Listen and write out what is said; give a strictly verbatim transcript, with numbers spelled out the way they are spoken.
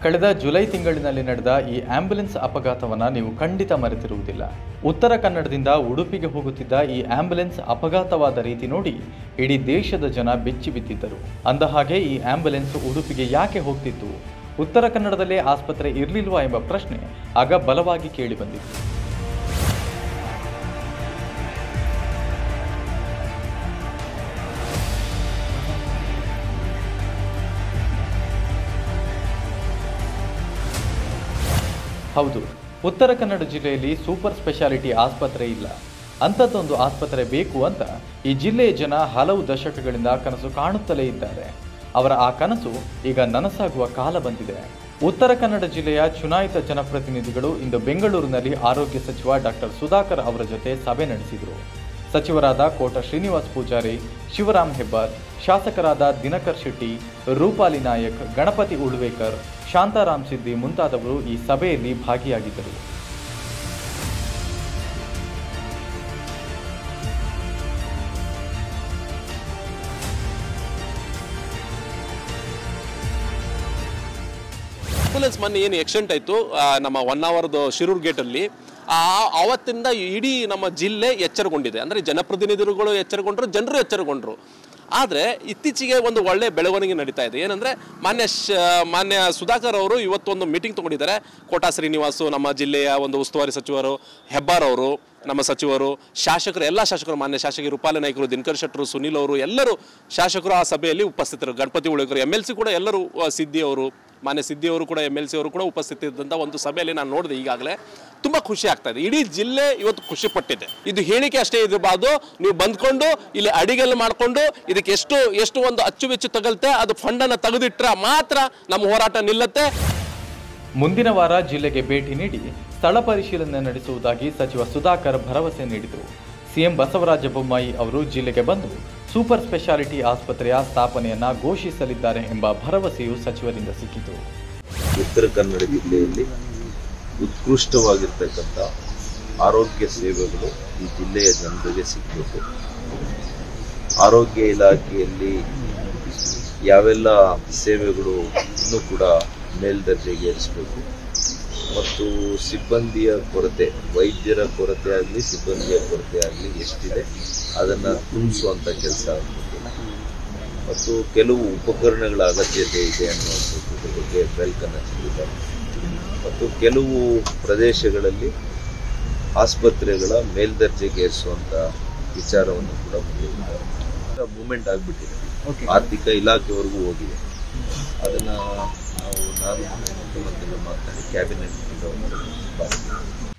ಕಳೆದ ಜುಲೈ ತಿಂಗಳಿನಲ್ಲಿ ನಡೆದ ಈ ಆಂಬ್ಯುಲೆನ್ಸ್ ಅಪಘಾತವನ್ನು ನೀವು ಖಂಡಿತ ಮರೆತಿರುವುದಿಲ್ಲ. ಉತ್ತರ ಕನ್ನಡದಿಂದ ಉಡುಪಿಗೆ ಹೋಗುತ್ತಿದ್ದ ಈ ಆಂಬ್ಯುಲೆನ್ಸ್ ಅಪಘಾತವಾದ ರೀತಿ ನೋಡಿ ಇಡೀ ದೇಶದ ಜನ ಬೆಚ್ಚಿ ಬಿದ್ದಿದ್ದರು. ಅಂದಹಾಗೆ ಈ ಆಂಬ್ಯುಲೆನ್ಸ್ ಉಡುಪಿಗೆ ಯಾಕೆ ಹೋಗ್ತಿತ್ತು? ಉತ್ತರ ಕನ್ನಡದಲ್ಲೇ ಆಸ್ಪತ್ರೆ ಇರಲಿಲ್ವಾ ಎಂಬ ಪ್ರಶ್ನೆ ಆಗ ಬಲವಾಗಿ ಕೇಳಿಬಂದಿತ್ತು. ಹೌದು, ಉತ್ತರ ಕನ್ನಡ ಜಿಲ್ಲೆಯಲ್ಲಿ ಸೂಪರ್ ಸ್ಪೆಷಾಲಿಟಿ ಆಸ್ಪತ್ರೆ ಇಲ್ಲ. ಅಂಥದ್ದೊಂದು ಆಸ್ಪತ್ರೆ ಬೇಕು ಅಂತ ಈ ಜಿಲ್ಲೆಯ ಜನ ಹಲವು ದಶಕಗಳಿಂದ ಕನಸು ಕಾಣುತ್ತಲೇ ಇದ್ದಾರೆ. ಅವರ ಆ ಕನಸು ಈಗ ನನಸಾಗುವ ಕಾಲ ಬಂದಿದೆ. ಉತ್ತರ ಕನ್ನಡ ಜಿಲ್ಲೆಯ ಚುನಾಯಿತ ಜನಪ್ರತಿನಿಧಿಗಳು ಇಂದು ಬೆಂಗಳೂರಿನಲ್ಲಿ ಆರೋಗ್ಯ ಸಚಿವ ಡಾಕ್ಟರ್ ಸುಧಾಕರ್ ಅವರ ಜೊತೆ ಸಭೆ ನಡೆಸಿದರು. ಸಚಿವರಾದ ಕೋಟ ಶ್ರೀನಿವಾಸ್ ಪೂಜಾರಿ, ಶಿವರಾಮ್ ಹೆಬ್ಬಾರ್, ಶಾಸಕರಾದ ದಿನಕರ್ ಶೆಟ್ಟಿ, ರೂಪಾಲಿ ನಾಯಕ್, ಗಣಪತಿ ಉಳ್ವೇಕರ್, ಶಾಂತಾರಾಮ್ ಸಿದ್ದಿ ಮುಂತಾದವರು ಈ ಸಭೆಯಲ್ಲಿ ಭಾಗಿಯಾಗಿದ್ದರು. ಆಂಬುಲೆನ್ಸ್ ಮೊನ್ನೆ ಏನು ಆಕ್ಸಿಡೆಂಟ್ ಆಯಿತು ನಮ್ಮ ಒನ್ ಅವರ್ದು ಶಿರೂರು ಗೇಟಲ್ಲಿ, ಆ ಆವತ್ತಿಂದ ಇಡೀ ನಮ್ಮ ಜಿಲ್ಲೆ ಎಚ್ಚರಗೊಂಡಿದೆ. ಅಂದರೆ ಜನಪ್ರತಿನಿಧಿಗಳು ಎಚ್ಚರಗೊಂಡ್ರು, ಜನರು ಎಚ್ಚರಗೊಂಡ್ರು. ಆದರೆ ಇತ್ತೀಚೆಗೆ ಒಂದು ಒಳ್ಳೆಯ ಬೆಳವಣಿಗೆ ನಡೀತಾ ಇದೆ. ಏನಂದರೆ ಮಾನ್ಯ ಶ ಮಾನ್ಯ ಸುಧಾಕರ್ ಅವರು ಇವತ್ತೊಂದು ಮೀಟಿಂಗ್ ತೊಗೊಂಡಿದ್ದಾರೆ. ಕೋಟಾ ಶ್ರೀನಿವಾಸು, ನಮ್ಮ ಜಿಲ್ಲೆಯ ಒಂದು ಉಸ್ತುವಾರಿ ಸಚಿವರು, ಹೆಬ್ಬಾರ್ ಅವರು, ನಮ್ಮ ಸಚಿವರು, ಶಾಸಕರು, ಎಲ್ಲ ಶಾಸಕರು, ಮಾನ್ಯ ಶಾಸಕರು ರೂಪಾಲಿ ನಾಯ್ಕರು, ದಿನಕರ್ ಶೆಟ್ಟರು, ಸುನೀಲ್ ಅವರು, ಎಲ್ಲರೂ ಶಾಸಕರು ಆ ಸಭೆಯಲ್ಲಿ ಉಪಸ್ಥಿತರು. Ganapati Ulvekar, M L C ಕೂಡ ಎಲ್ಲರೂ, ಸಿದ್ದಿ ಅವರು, ಮಾನ್ಯ ಸಿದ್ದಿ ಅವರು ಕೂಡ, ಎಮ್ ಎಲ್ ಸಿ ಅವರು ಕೂಡ ಉಪಸ್ಥಿತಿದ್ದಂಥ ಒಂದು ಸಭೆಯಲ್ಲಿ ನಾನು ನೋಡಿದೆ. ಈಗಾಗಲೇ ತುಂಬ ಖುಷಿ ಆಗ್ತಾ ಇದೆ. ಇಡೀ ಜಿಲ್ಲೆ ಇವತ್ತು ಖುಷಿ ಪಟ್ಟಿದೆ. ಇದು ಹೇಳಿಕೆ ಅಷ್ಟೇ ಇರಬಾರ್ದು. ನೀವು ಬಂದ್ಕೊಂಡು ಇಲ್ಲಿ ಅಡಿಗೆಲ್ಲ ಮಾಡಿಕೊಂಡು ಇದಕ್ಕೆ ಎಷ್ಟು ಎಷ್ಟು ಒಂದು ಅಚ್ಚುವೆಚ್ಚು ತಗಲ್ತೆ ಅದು ಫಂಡನ್ನು ತೆಗೆದಿಟ್ರೆ ಮಾತ್ರ ನಮ್ಮ ಹೋರಾಟ ನಿಲ್ಲುತ್ತೆ. ಮುಂದಿನ ವಾರ ಜಿಲ್ಲೆಗೆ ಭೇಟಿ ನೀಡಿ ಸ್ಥಳ ಪರಿಶೀಲನೆ ನಡೆಸುವುದಾಗಿ ಸಚಿವ ಸುಧಾಕರ್ ಭರವಸೆ ನೀಡಿದರು. ಸಿಎಂ ಬಸವರಾಜ ಬೊಮ್ಮಾಯಿ ಅವರು ಜಿಲ್ಲೆಗೆ ಬಂದು ಸೂಪರ್ ಸ್ಪೆಷಾಲಿಟಿ ಆಸ್ಪತ್ರೆಯ ಸ್ಥಾಪನೆಯನ್ನ ಘೋಷಿಸಲಿದ್ದಾರೆ ಎಂಬ ಭರವಸೆಯು ಸಚಿವರಿಂದ ಸಿಕ್ಕಿತು. ಉತ್ತರ ಕನ್ನಡ ಜಿಲ್ಲೆಯಲ್ಲಿ ಉತ್ಕೃಷ್ಟವಾಗಿರ್ತಕ್ಕಂಥ ಆರೋಗ್ಯ ಸೇವೆಗಳು ಈ ಜಿಲ್ಲೆಯ ಜನರಿಗೆ ಸಿಗಬೇಕು. ಆರೋಗ್ಯ ಇಲಾಖೆಯಲ್ಲಿ ಯಾವೆಲ್ಲ ಸೇವೆಗಳು ಇನ್ನೂ ಕೂಡ ಮೇಲ್ದರ್ಜೆಗೇರಿಸಬೇಕು ಮತ್ತು ಸಿಬ್ಬಂದಿಯ ಕೊರತೆ, ವೈದ್ಯರ ಕೊರತೆ ಆಗಲಿ, ಸಿಬ್ಬಂದಿಯ ಕೊರತೆ ಆಗಲಿ ಎಷ್ಟಿದೆ ಅದನ್ನು ತುಂಬಿಸುವಂಥ ಕೆಲಸ ಆಗಬೇಕು ಮತ್ತು ಕೆಲವು ಉಪಕರಣಗಳ ಅಗತ್ಯತೆ ಇದೆ ಅನ್ನುವಂಥದ್ರ ಬಗ್ಗೆ ಬೆಳಕನ್ನು ಚೆಲ್ಲಿದ್ದಾರೆ ಮತ್ತು ಕೆಲವು ಪ್ರದೇಶಗಳಲ್ಲಿ ಆಸ್ಪತ್ರೆಗಳ ಮೇಲ್ದರ್ಜೆಗೇರಿಸುವಂಥ ವಿಚಾರವನ್ನು ಕೂಡ ಮುಂದಿಟ್ಟಿದ್ದಾರೆ. ಮೂಮೆಂಟ್ ಆಗಿಬಿಟ್ಟಿದೆ, ಆರ್ಥಿಕ ಇಲಾಖೆವರೆಗೂ ಹೋಗಿದೆ. ಅದನ್ನು ನಾವು ನಾನು ಮುಖ್ಯಮಂತ್ರಿಗಳು ಮಾತನಾಡಿ ಕ್ಯಾಬಿನೆಟ್